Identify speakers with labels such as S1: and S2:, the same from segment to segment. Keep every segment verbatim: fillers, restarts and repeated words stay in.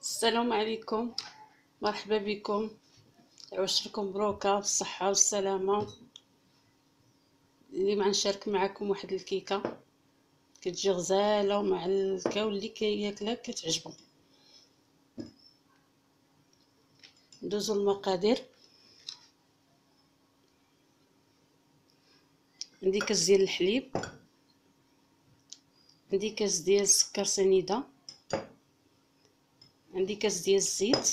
S1: السلام عليكم. مرحبا بكم. عشركم مبروكه بالصحه والسلامه. اللي ما نشارك معكم واحد الكيكه كتجي غزاله ومع الكاو اللي كياكلها كتعجبو. ندوزو المقادير. عندي كاس ديال الحليب، عندي كاس ديال السكر سنيده، عندي كاس ديال الزيت،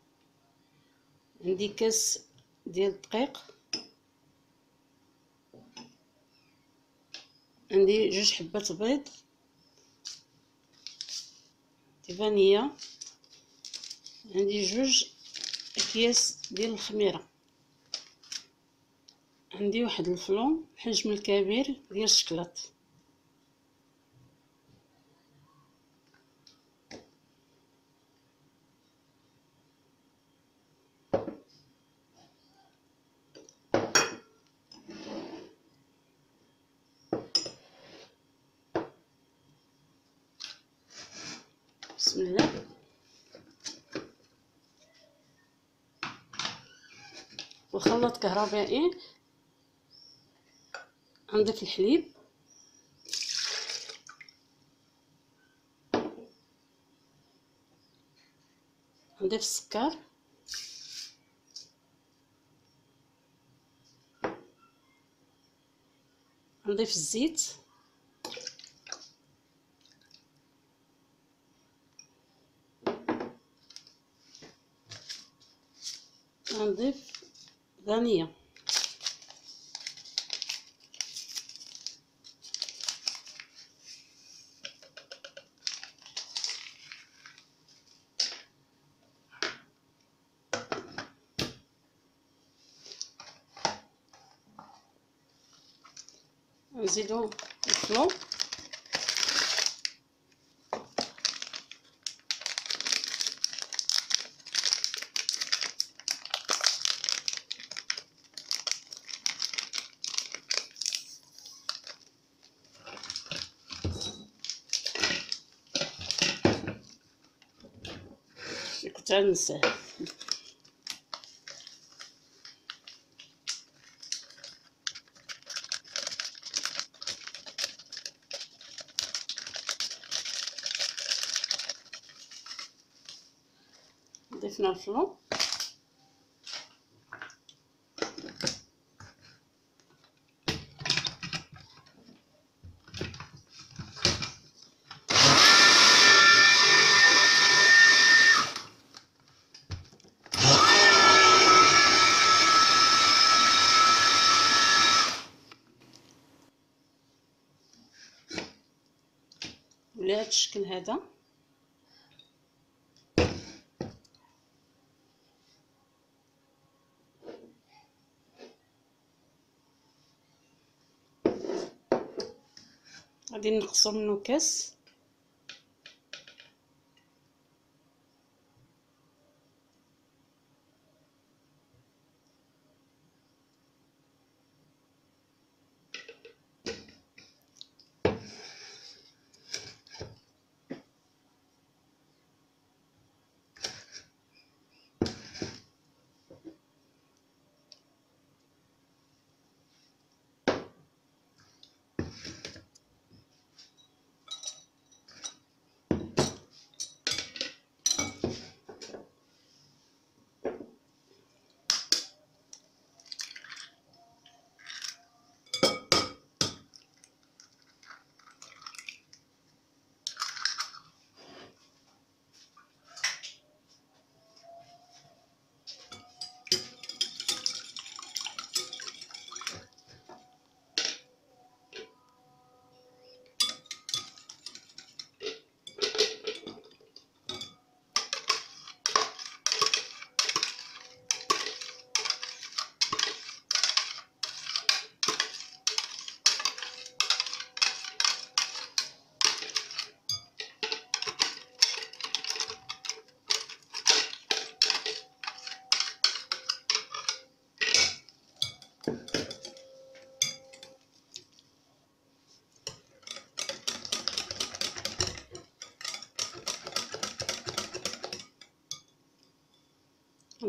S1: عندي كاس ديال الدقيق، عندي جوج حبات بيض دي فانيلا، عندي جوج اكياس ديال الخميره، عندي واحد الفلون الحجم الكبير ديال الشكلاط. بسم الله. وخلاط كهربائي. نضيف الحليب، نضيف السكر، نضيف الزيت، نضيف فانيلا، نزيدو الفلو، كنت غنساه. ضفنا الفلو، على هذا الشكل هذا. غادي نقصو منه كاس.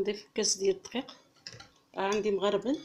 S1: غنضيف كاس ديال الدقيق. راه عندي مغربل.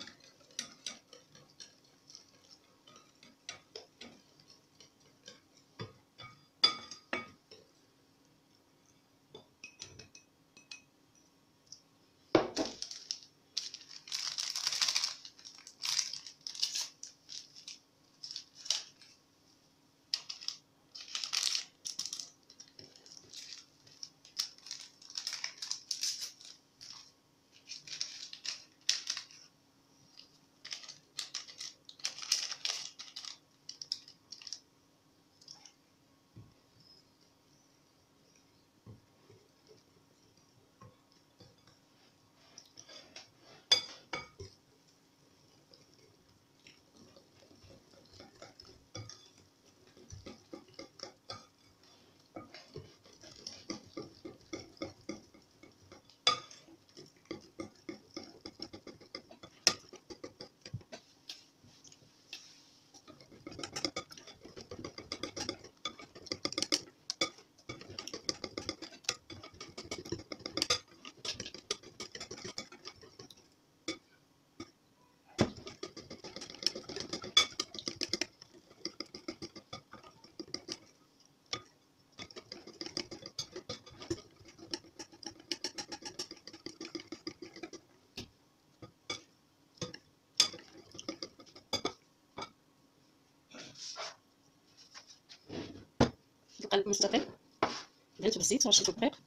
S1: القلب مستطيل دهنته بالزيت ورشيته بالدقيق.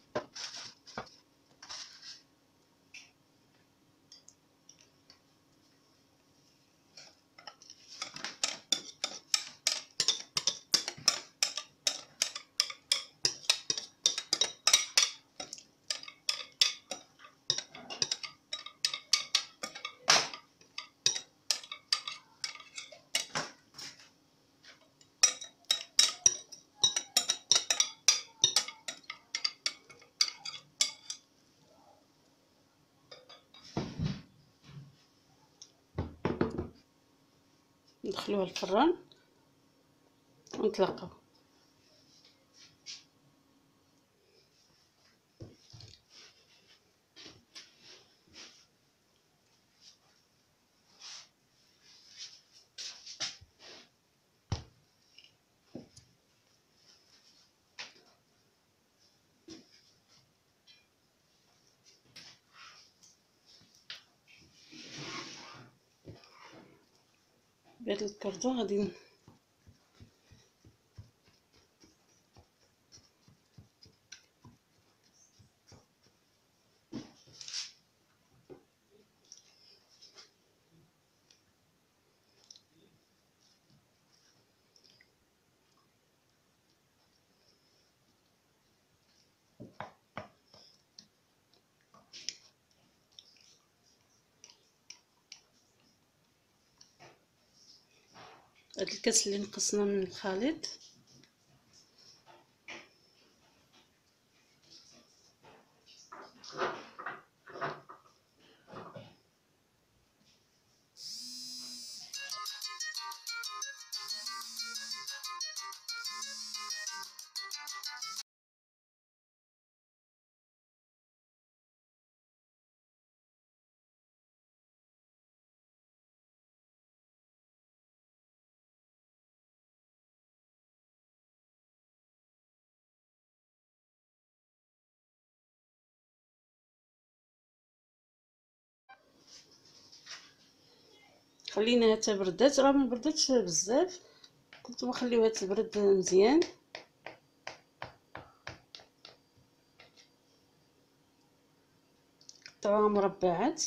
S1: ندخلوها الفران ونطلقوا. بهاد الكردون غادي هاد الكاس اللي نقصنا من الخليط خليناها حتى بردات. راه ما بردتش بزاف، كنتو خليوها تبرد مزيان. قطعوها مربعات.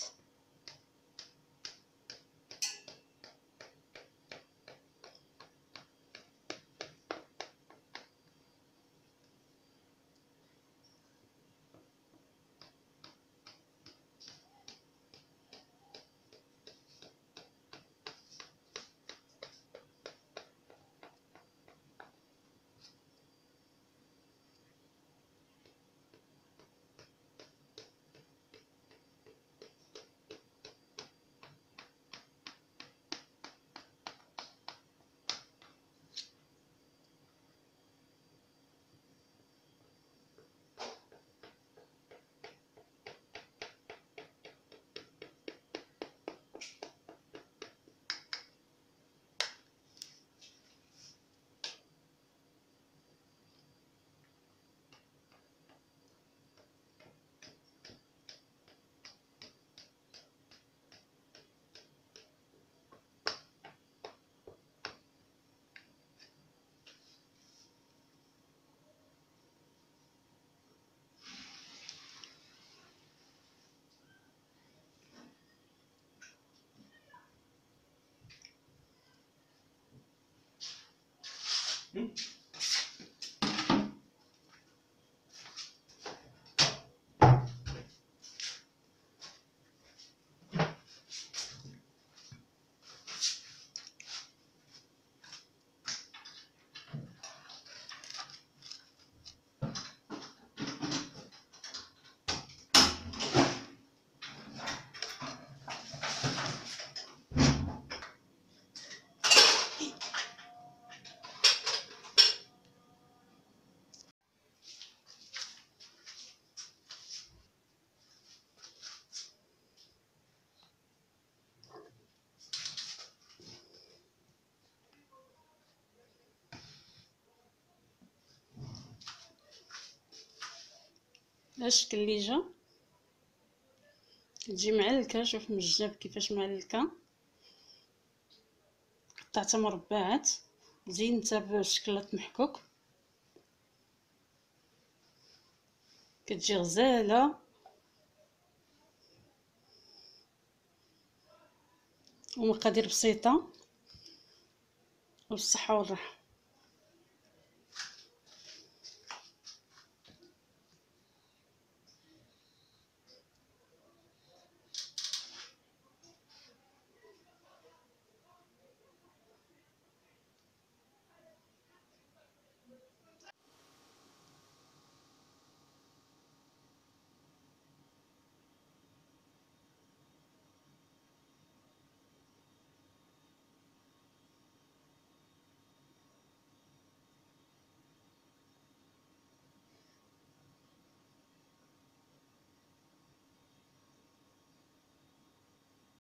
S1: هذا الشكل اللي جا، كتجي معلكه. شوف من الجناب كيفاش معلكه، قطعتها مربعات، زينتها بشكلاط محكوك، كتجي غزاله ومقادير بسيطه، وبالصحه والراحه.